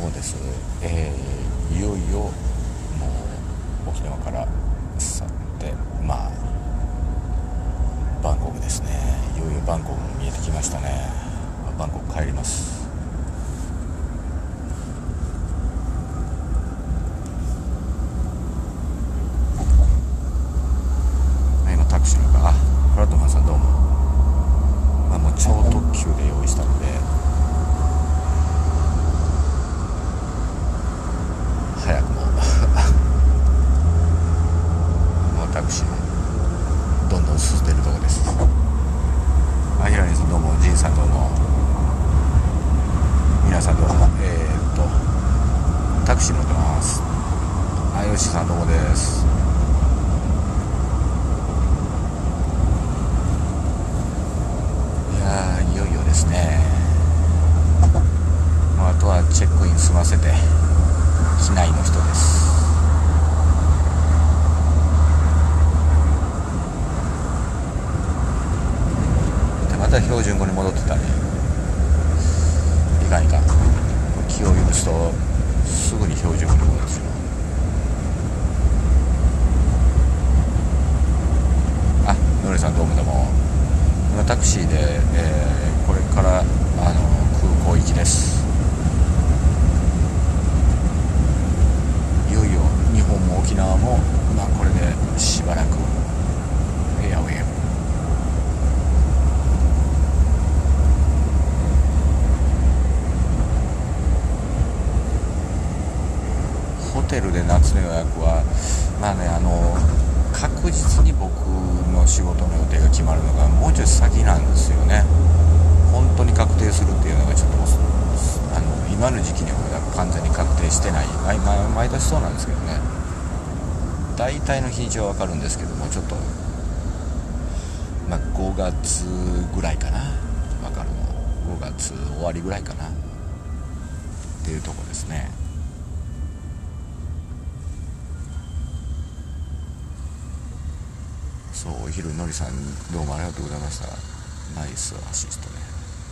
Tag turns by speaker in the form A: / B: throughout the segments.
A: です、いよいよもう沖縄から去ってバンコクですね。いよいよバンコクも見えてきましたね。バンコク帰ります。今タクシーの中、フラットマンさんどうも。もう超特急で用意したので早くももうタクシーどんどん進んでるとこです。ヒラリンさんどうも、ジンさんどうも、皆さんどうも。タクシー乗ってます。ヨシさんどうもです。いよいよですね。あとはチェックイン済ませて機内の人です。でまた標準語に戻ってたね。いかんいかん、気を許すとすぐに標準語に戻るんですよ。ノリさんどうもどうも。今タクシーで、これから空港行きです。いよいよ日本も沖縄もこれでしばらくフェアウェイ。ホテルで夏の予約は確実に僕の仕事の予定が決まるのがもうちょい先なんですよね。本当に確定するっていうのがちょっと今の時期には完全に確定してない。毎年そうなんですけどね。大体の日にちは分かるんですけども、ちょっと5月ぐらいかな、分かるの。5月終わりぐらいかなっていうとこですね。そう、お昼のりさんどうもありがとうございました。ナイスアシストね。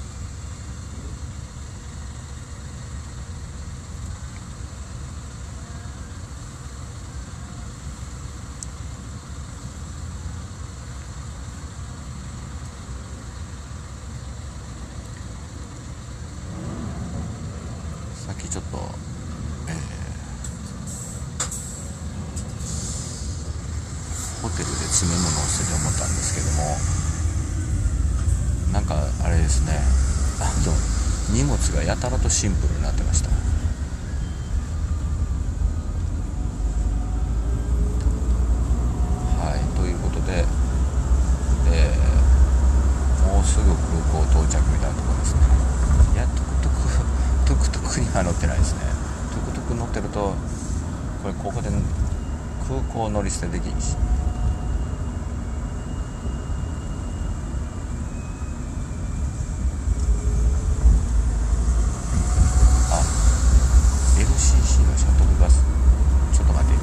A: さっきちょっとホテルで詰め物を捨てて思ったんですけども、あれですね、荷物がやたらとシンプルになってました。はい、ということで、もうすぐ空港到着みたいなところですね。いや、トゥクトゥクには乗ってないですね。トゥクトゥク乗ってるとここで空港乗り捨てできんし。LCC のシャトルバス、ちょっと待って。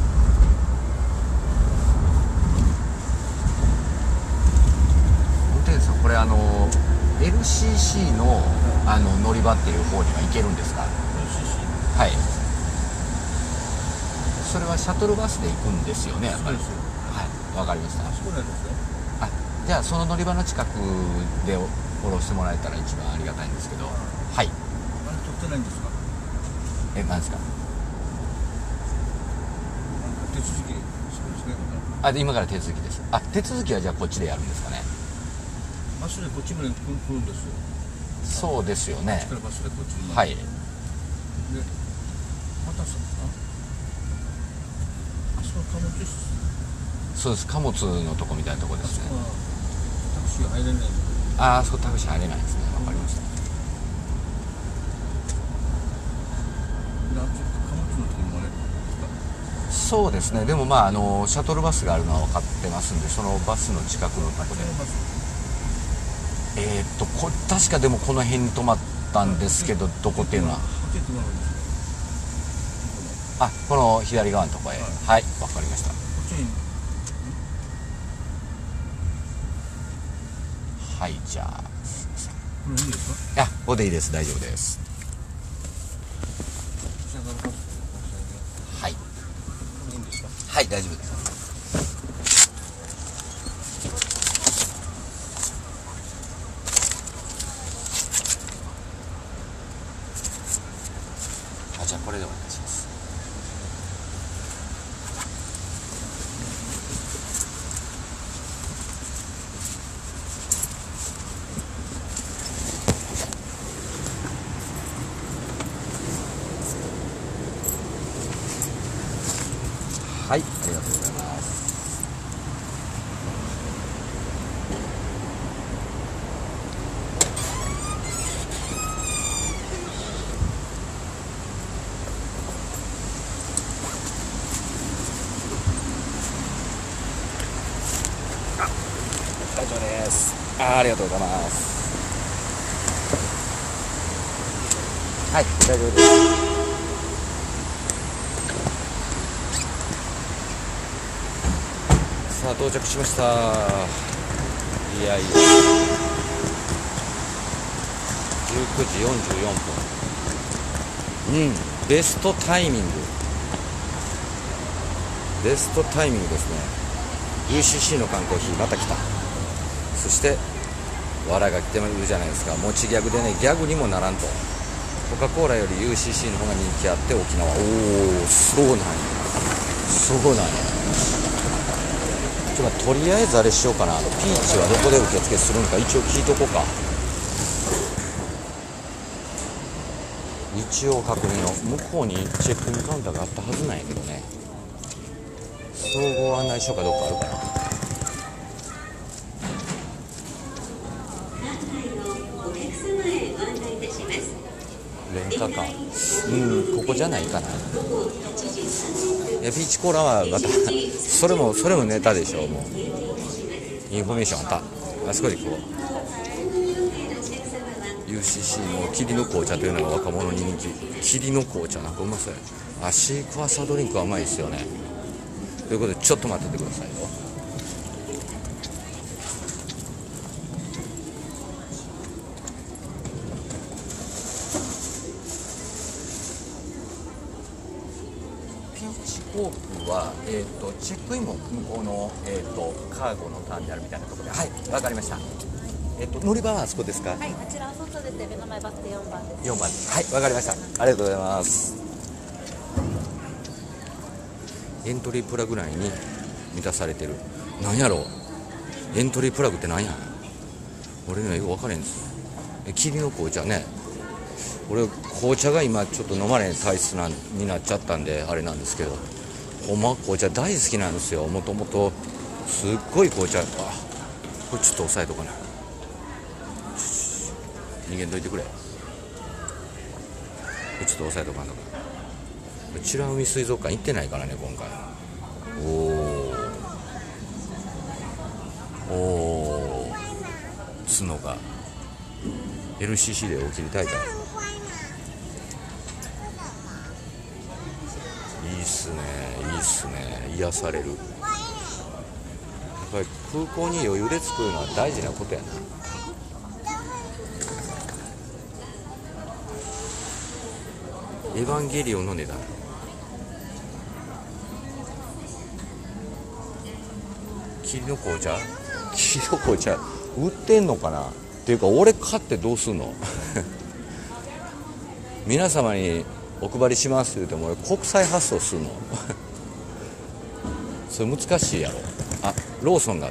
A: 運転手さん、これLCC の乗り場っていう方には行けるんですか？ LCC？ はい。それはシャトルバスで行くんですよね、やっぱり。はい、わかりました。
B: そうなんですよ。
A: じゃあその乗り場の近くで降ろしてもらえたら一番ありがたいんですけど。はい。
B: 取ってないんですか？
A: 何ですか？
B: 手続きそうですね。
A: 今から手続きです。手続きはじゃあこっちでやるんですかね。
B: バスでこっちまで来るんですよ。
A: そうですよね。
B: こっちからバスでこっちに。
A: はい。
B: で、またその貨物室。
A: そうです。貨物のとこみたいなとこですね。
B: タクシーが入れない。
A: あそこタクシー入れないですね。わかりました。そうですね。でもシャトルバスがあるのは分かってますんで、そのバスの近くのとこで確かでもこの辺に止まったんですけど、どこっていうのはこの左側のとこへ。はい、分かりました。はい、じゃあすいません。
B: これいいですか？
A: ここでいいです。大丈夫です。 はい大丈夫です。じゃあこれでお願いします。はい、ありがとうございます。大丈夫です。ありがとうございます。はい、大丈夫です。さあ到着しました。いやいや19時44分。ベストタイミングですね。UCC の缶コーヒーまた来た。そしてわらが来てるじゃないですか。持ちギャグでね、ギャグにもならんと。コカ・コーラより UCC の方が人気あって沖縄。そうなんや。ちょっととりあえずあれしようかな。ピーチはどこで受付するのか一応聞いとこうか。一応確認の向こうにチェックインカウンターがあったはずなんやけどね。総合案内所かどっかあるかな。レンタカーここじゃないかな。いやピーチコーラはまたそれもネタでしょ。もうインフォメーションあった。あそこで行こう。UCC の霧の紅茶というのが若者に人気。霧の紅茶なんかうまそうや。シークワーサードリンクはうまいですよね。ということでちょっと待っててくださいよ。ピーチ航空は、チェックインも向こうの、カーゴのターミナルみたいなところで。はい、わかりました。乗り場はあそこですか。
C: はい、あちら外出て目の前バスで4番です。
A: 4番。はい、わかりました。ありがとうございます。エントリープラグ内に満たされてる。なんやろエントリープラグってなんや。俺にはよく分からへんですよ。霧の紅茶ね。俺紅茶が今ちょっと飲まれん体質になっちゃったんであれなんですけど、ほんま紅茶大好きなんですよ。もともとすっごい紅茶。これちょっと押さえとかな。逃げんといてくれ。ちょっと押さえとかんのか。美ら海水族館行ってないからね今回。角が LCC でお切りたいから。いいっすね。癒される。やっぱり空港に余裕で作るのは大事なことやな。エヴァンゲリオンの値段。霧の紅茶売ってんのかなっていうか、俺買ってどうすんの皆様にお配りしますって言っても俺国際発送するのそれ難しいやろ。あ、ローソンがあった。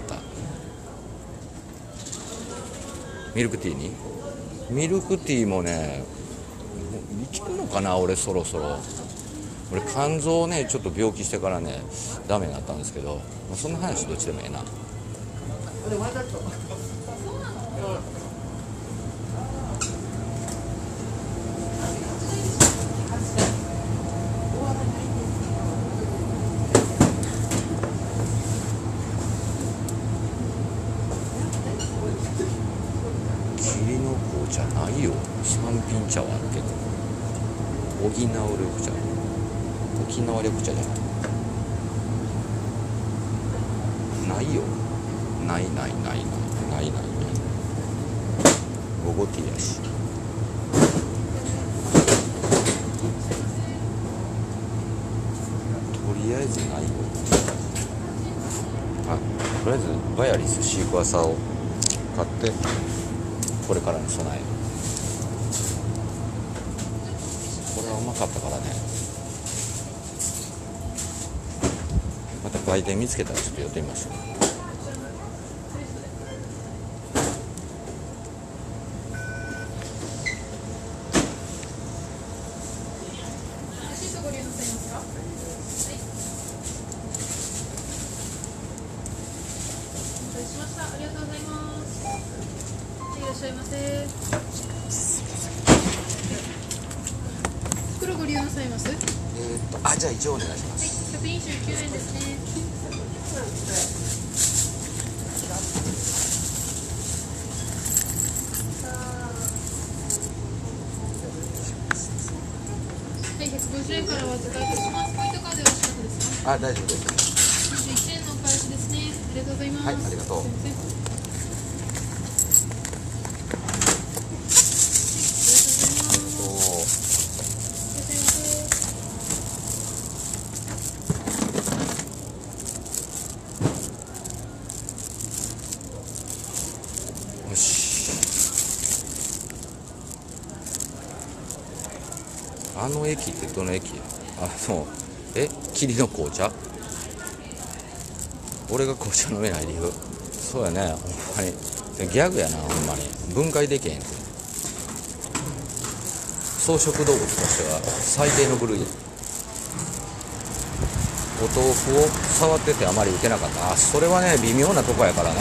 A: ミルクティーもね、いけるのかな。俺そろそろ俺肝臓ねちょっと病気してからねダメになったんですけど、そんな話どっちでもええな。霧の紅茶ないよ。三品茶はあるけど、沖縄緑茶じゃないよ。ない午後ティーやし。とりあえずないよ。 とりあえずバイアリスシークワーサーを買ってこれからの備え、これはうまかったからね。また売店見つけたらちょっと寄ってみましょう。
D: ありがとうございます。いらっしゃいませ。袋ご利用なさいます？
A: じゃあ一応お願いします。
D: はい、129円ですね。はい、150円からお預かりいたします。ポイントカードよろしかったですか？
A: 大丈夫です。
D: 21円のお返しですね。ありがとうございます。
A: はい、ありがとう。
D: すいません。
A: よし。あの駅ってどの駅や？霧の紅茶？俺が紅茶飲めない理由。そうやね、ほんまにギャグやな、ほんまに分解できへんって。草食動物としては最低の部類。お豆腐を触っててあまり打てなかった。それはね微妙なとこやからね、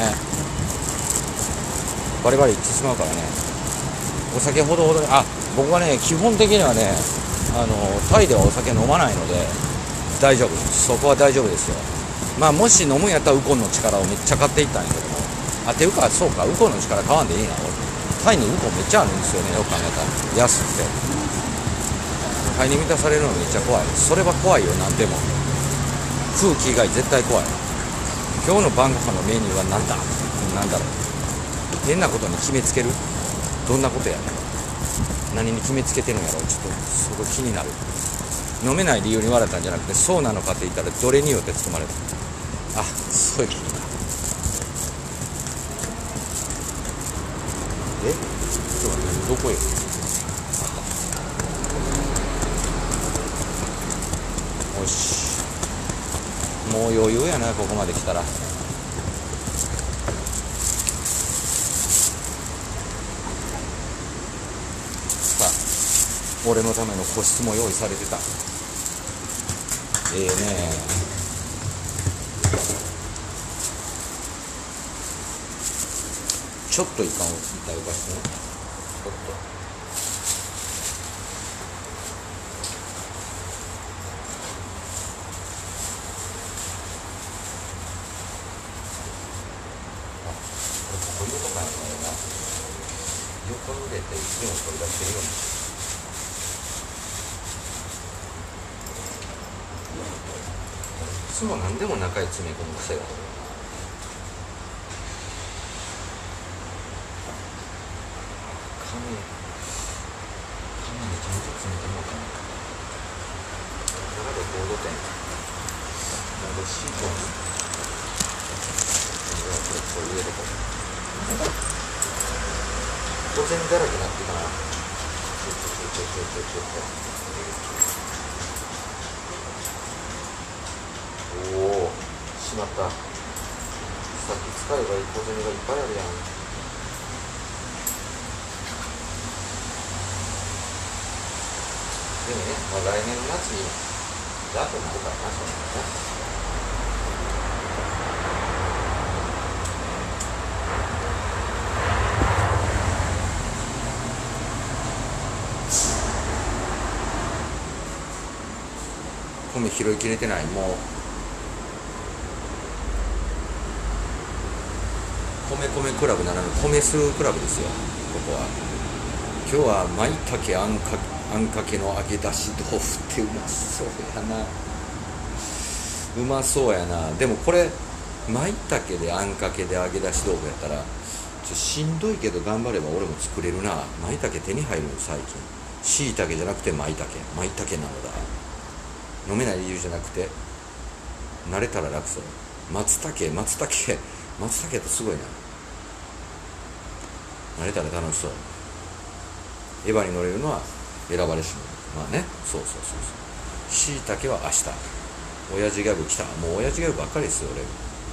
A: バリバリいってしまうからね。お酒ほどほどに、僕はね基本的にはねタイではお酒飲まないので大丈夫です。そこは大丈夫ですよ。もし飲むんやったらウコンの力をめっちゃ買っていったんやけども、ていうかそうか、ウコンの力買わんでいいな。俺タイにウコンめっちゃあるんですよね、よく考えたら。安くてタイに満たされるのめっちゃ怖い。それは怖いよ。なんでも空気以外絶対怖い。今日の晩ご飯のメニューは何だ、なんだろう。変なことに決めつける。どんなことやねん。何に決めつけてるんやろう。ちょっとそこ気になる。飲めない理由に言われたんじゃなくて、そうなのかって言ったらどれによって包まれる。そういうことか。ちょっと待って、どこよ。よし、もう余裕やな、ここまで来たら。俺のための個室も用意されてた。ねちょっといかんを痛いかしてね。ちょっとこういうとこやんな。横に入れて一を取り出してるように。いつも何でも中へ詰め込む癖がある。紙にちゃんと詰めてもらおうかな。中でコードペン、なんでシートにこれ入れとこう。小銭だらけになってかな。おお、しまった。さっき使えばいい小銭がいっぱいあるやん。でもね、来年の夏にダートになるからな、そうなんだね。米拾いきれてない。もう米クラブならぬ米数クラブですよ、ここは。今日は舞茸あんかけの揚げ出し豆腐ってうまそうやな。うまそうやな。でもこれ舞茸であんかけで揚げ出し豆腐やったらしんどいけど頑張れば俺も作れるな。舞茸手に入るの最近。しいたけじゃなくて舞茸なのだ。飲めない理由じゃなくて慣れたら楽そう。 松茸ってすごいな。慣れたら楽しそう。エヴァに乗れるのは選ばれし者。まあね、そうしいたけは明日。親父ギャグ来た。もう親父ギャグばっかりですよ俺。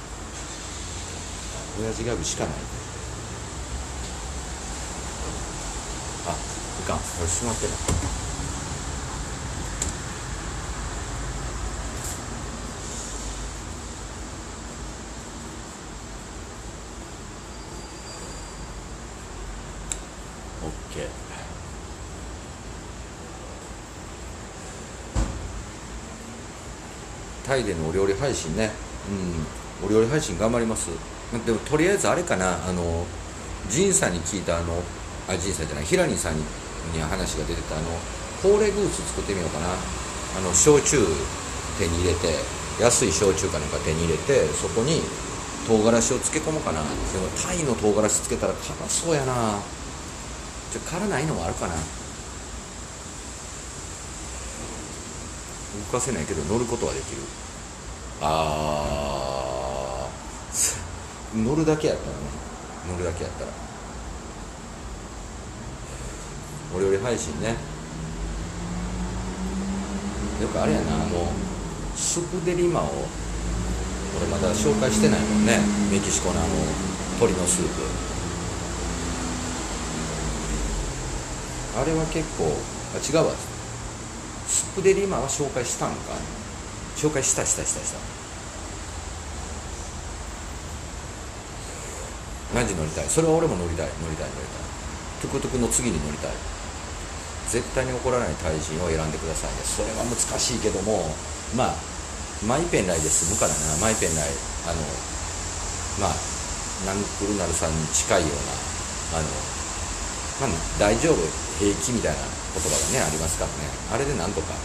A: 親父ギャグしかない。あ、いかん、これ閉まってない。オッケー。タイでのお料理配信ね、お料理配信頑張ります。でもとりあえずあれかな、ジンさんに聞いたジンさんじゃない、ヒラニーさんに話が出てたホーレグース作ってみようかな。焼酎手に入れて、安い焼酎かなんか手に入れて、そこに唐辛子を漬け込もうかな。でもタイの唐辛子つけたら辛そうやな。辛ないのもあるかな。動かせないけど乗ることはできる。乗るだけやったらね、お料理配信ね。よくあれやな、スプデリマを俺まだ紹介してないもんね。メキシコの鶏のスープ、あれは結構違うわ。スプデリマは紹介したんか。紹介した。マジ乗りたい。それは俺も乗りたい。トゥクトゥクの次に乗りたい。絶対に怒らないタイ人を選んでくださいね。それは難しいけども、まあマイペンライで済むからな。マイペンライナンクルナルさんに近いような大丈夫、平気みたいな言葉がねありますからね。あれでなんとか。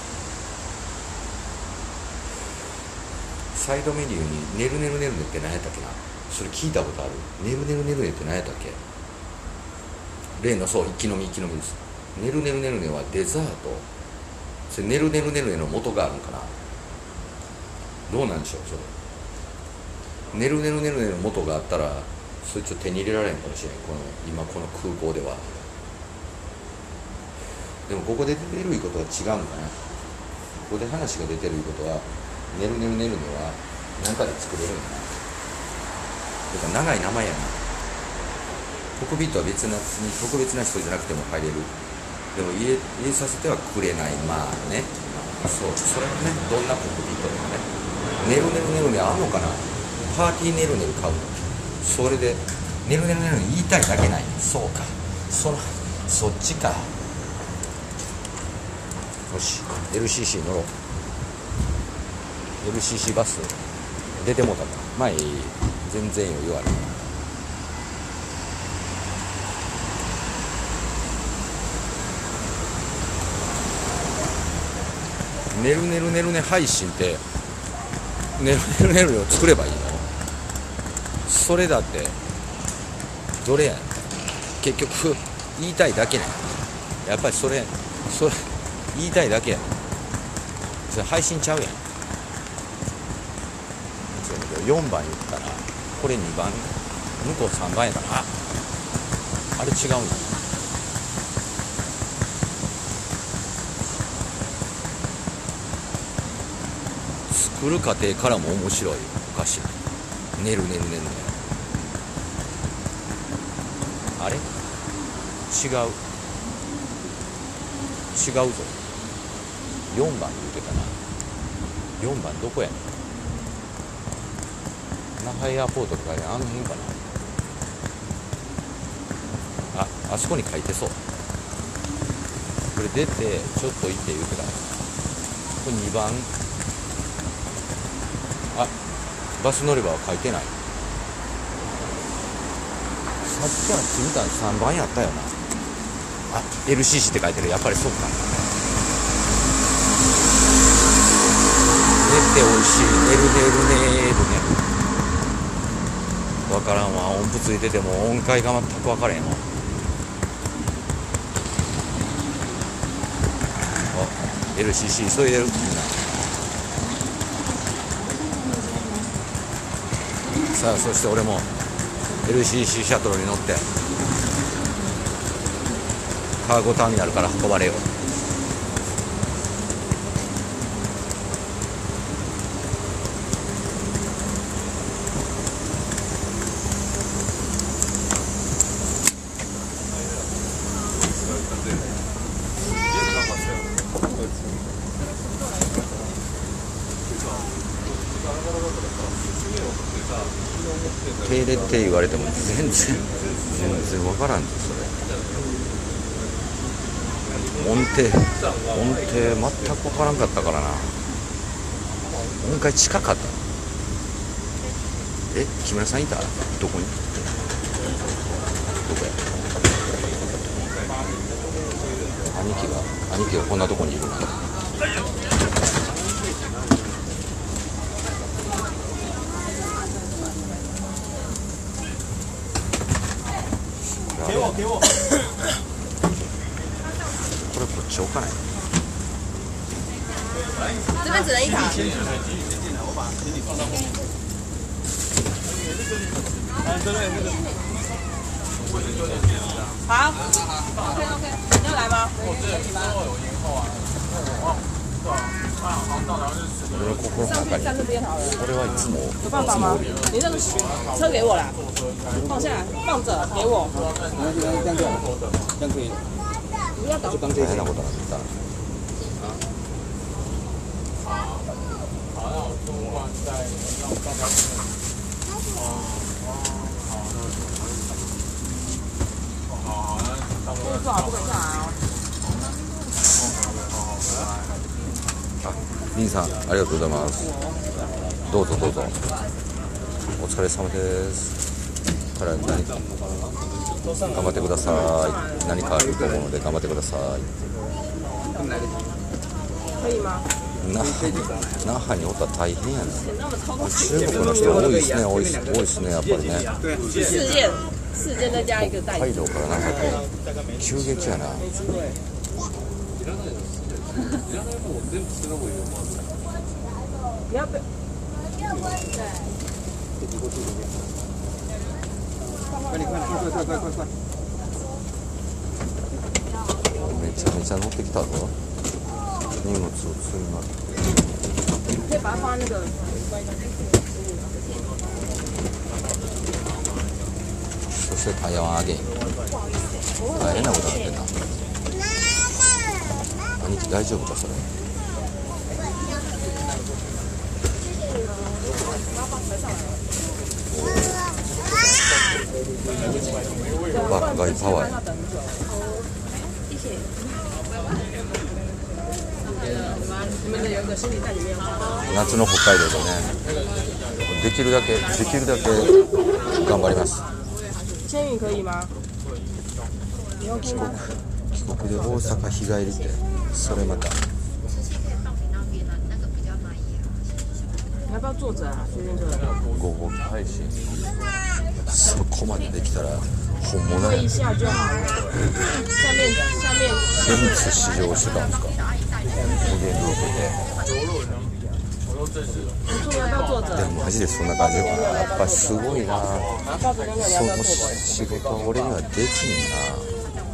A: サイドメニューにねるねるねるねって何やったっけな。それ聞いたことある。ねるねるねるねって何やったっけ。例の一気飲みです。ねるねるねるねはデザート。それねるねるねるねの元があるんかな。どうなんでしょうそれ。ねるねるねるねの元があったらそれちょっと手に入れられんかもしれん。今この空港では。でもここで出てるいうことは違うんかな。ここで話が出てるいうことはねるねるねるねは何かで作れるんやな。だから長い名前やな。コクピットは別に特別な人じゃなくても入れる。でも入れさせてはくれない。まあね、それはね、どんなコクピットでもね。ねるねるねるねあんのかな。パーティーねるねる買うの。それでねるねるねるね言いたいだけない。そうか、そっちか。よし、LCC 乗ろう。LCC バス出てもうたから。まあいい、全然余裕ある。ねるねるねるね配信ってねるねるねるねを作ればいいの。それだってどれやねん。結局言いたいだけねん。やっぱりそれ言いたいだけやねん。それ配信ちゃうやん。4番言ったらこれ2番、向こう3番やから、あれ違うんだ。作る過程からも面白い。おかしい。ねるねるねるね。あれ違うぞ。4番言うてたな。4番どこやねん。那覇エアポートとかであの辺かな。あそこに書いてそう。これ出てちょっと行って言うてた。これ2番。バス乗り場は書いてない。さっきから見たら3番やったよな。LCC って書いてる。やっぱりそうか。寝ておいしい。寝るわからんわ。音符ついてても音階が全く分からへんわ。LCC 急いでるみんな。 さあそして俺も LCC シャトルに乗ってカーゴターミナルから運ばれよう。手入れって言われても全然分からんぞそれ。音程全く分からんかったからな。音階近かった。木村さんいた？どこに？どこや？兄貴がこんなとこにいるな。これこっち置かない？
E: 这边只能一卡。好，OK， 你要来吗？
A: 俺の心の中に
E: 站这边好了。
A: 俺はいつも
E: 有办法吗？你那个车给我啦，放下来，放着给我。
B: 这样可以。
E: 不要倒。
A: 大変なことになった。
E: 做好不可以下来哦。
A: リンさんありがとうございます。どうぞどうぞ。お疲れ様です。から頑張ってください。何かあると思うので頑張ってください。
E: 可以吗？
A: 那覇におったら大変やな。中国の人多いですね、多いですね、やっぱりね。
E: 4件再加一个袋子。
A: 北海道から那覇って急激やな。めちゃめちゃ乗ってきたぞ。荷物を積みます。
E: 可以把它放在那个。
A: そして台湾アゲイン。大変なことになってんな。兄貴大丈夫かそれ。バックガイパワーや。夏の北海道でね、できるだけ頑張ります。
E: 千羽可以吗？
A: 帰国で大阪日帰りってそれまた。
E: 你要不要坐着啊？随便坐。
A: 午後配信そこまでできたら本物や。
E: 坐一下就好了。下面。
A: 全部試乗してたんですか？無限ループで。
E: 你要不要坐着？
A: でもマジでそんな感じかな。やっぱすごいな。その仕事は俺にはできんな。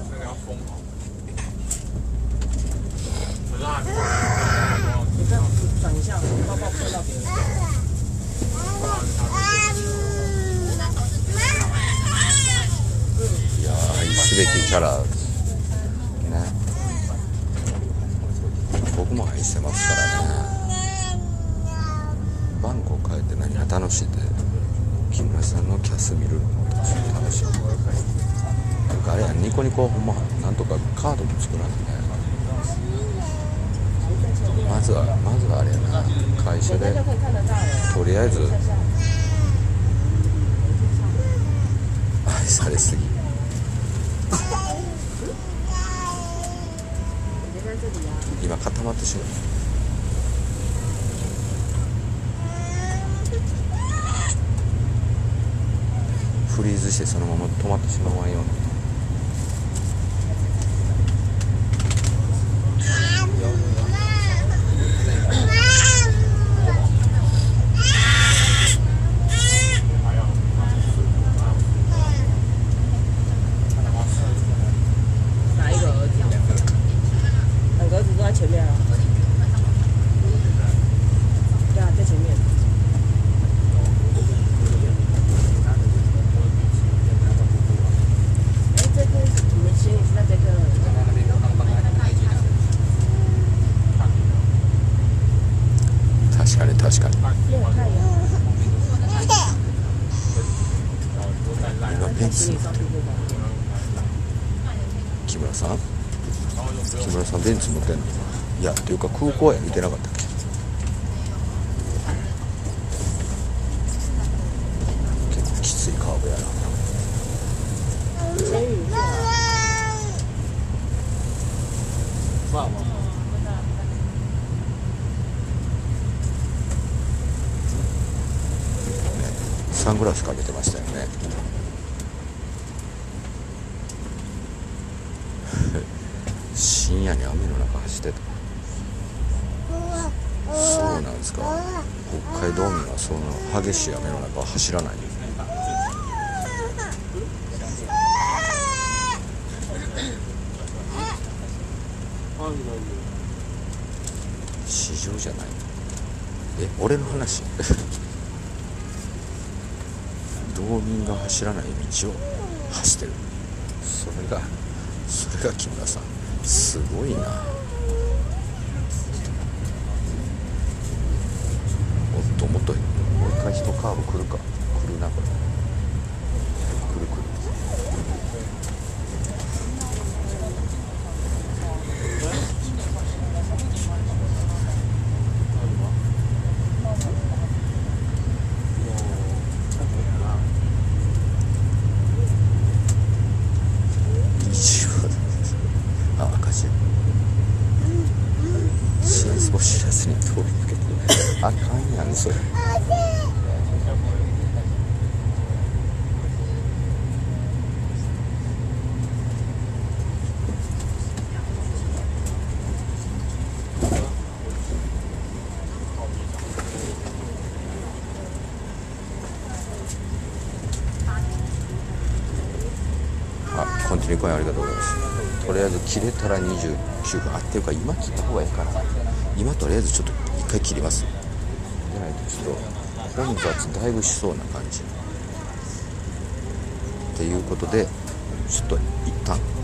E: 转一下，包包碰到别人。
A: いや愛すべきキャラね。僕も愛してますからね。バンコク帰って何が楽しいって木村さんのキャス見るのも楽しい。なんかあれやニコニコほんまなんとかカードも作らんね。まずはあれやな、会社でとりあえず愛されすぎ。今固まってしまう。フリーズしてそのまま止まってしまわんように。 今ベンツ乗ってる。木村さんベンツ乗ってんの？いやっていうか空港や見てなかったっけ？結構きついカーブやな。
B: まあまあ
A: サングラスかけてましたよね。深夜に雨の中走ってた。そうなんですか。北海道民はその激しい雨の中は走らない。市場じゃない。俺の話。道民が走らない道を走ってる。それが木村さん、すごいな。もっともう一回人カーブ来るなこれ。来る。チーズを知らずに通り抜けてあかんやんそれ。コンティニューコインありがとうございます。とりあえず切れたら29分っていうか今切った方がいいかな。今とりあえずちょっと一回切ります。でないとちょっと混雑だいぶしそうな感じっていうことでちょっと一旦